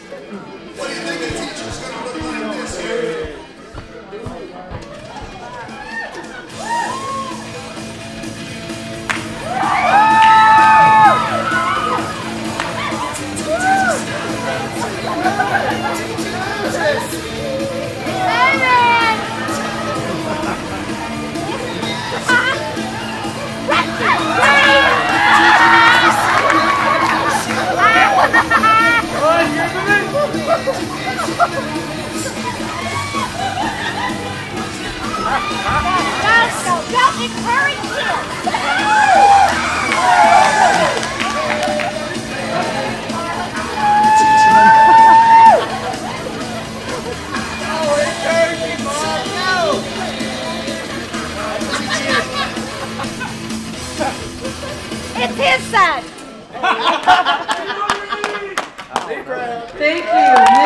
What do you think a teacher's going to look like this year? Don't encourage him! Oh, encourage him, Mom! No! It's his son! Thank you.